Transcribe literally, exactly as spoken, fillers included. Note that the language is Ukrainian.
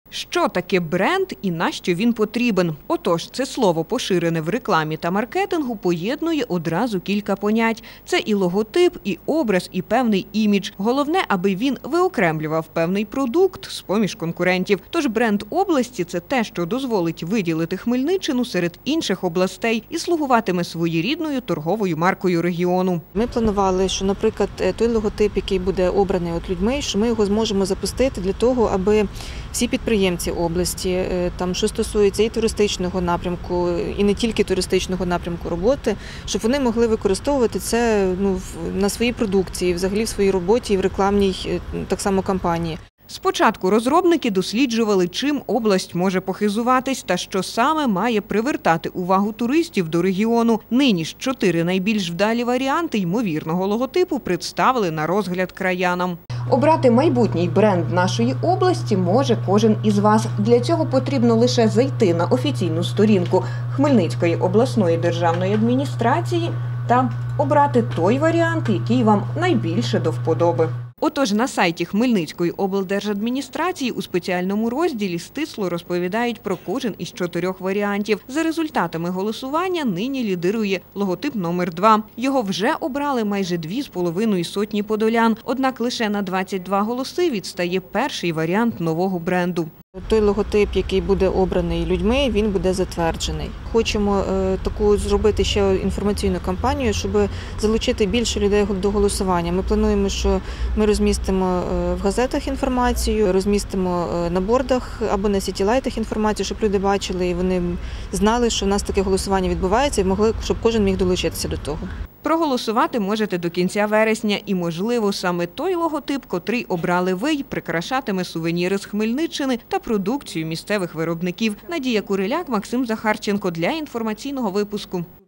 Що таке бренд і на що він потрібен? Отож, це слово, поширене в рекламі та маркетингу, поєднує одразу кілька понять. Це і логотип, і образ, і певний імідж. Головне, аби він виокремлював певний продукт з-поміж конкурентів. Тож бренд області – це те, що дозволить виділити Хмельниччину серед інших областей і слугуватиме своєрідною торговою маркою регіону. Ми планували, що, наприклад, той логотип, який буде обраний от людьми, що ми його зможемо запустити для того, аби всі підприємці області, там, що стосується і туристичного напрямку, і не тільки туристичного напрямку роботи, щоб вони могли використовувати це ну, на своїй продукції, взагалі в своїй роботі і в рекламній так само кампанії. Спочатку розробники досліджували, чим область може похизуватись та що саме має привертати увагу туристів до регіону. Нині ж чотири найбільш вдалі варіанти ймовірного логотипу представили на розгляд краянам. Обрати майбутній бренд нашої області може кожен із вас. Для цього потрібно лише зайти на офіційну сторінку Хмельницької обласної державної адміністрації та обрати той варіант, який вам найбільше до вподоби. Отож, на сайті Хмельницької облдержадміністрації у спеціальному розділі стисло розповідають про кожен із чотирьох варіантів. За результатами голосування нині лідирує логотип номер два. Його вже обрали майже дві з половиною сотні подолян. Однак лише на двадцять два голоси відстає перший варіант нового бренду. Той логотип, який буде обраний людьми, він буде затверджений. Хочемо е, таку зробити ще інформаційну кампанію, щоб залучити більше людей до голосування. Ми плануємо, що ми розмістимо в газетах інформацію, розмістимо на бордах або на сітілайтах інформацію, щоб люди бачили і вони знали, що в нас таке голосування відбувається і могли, щоб кожен міг долучитися до того. Проголосувати можете до кінця вересня і, можливо, саме той логотип, котрий обрали ви, прикрашатиме сувеніри з Хмельниччини та продукцію місцевих виробників. Надія Куриляк, Максим Захарченко для інформаційного випуску.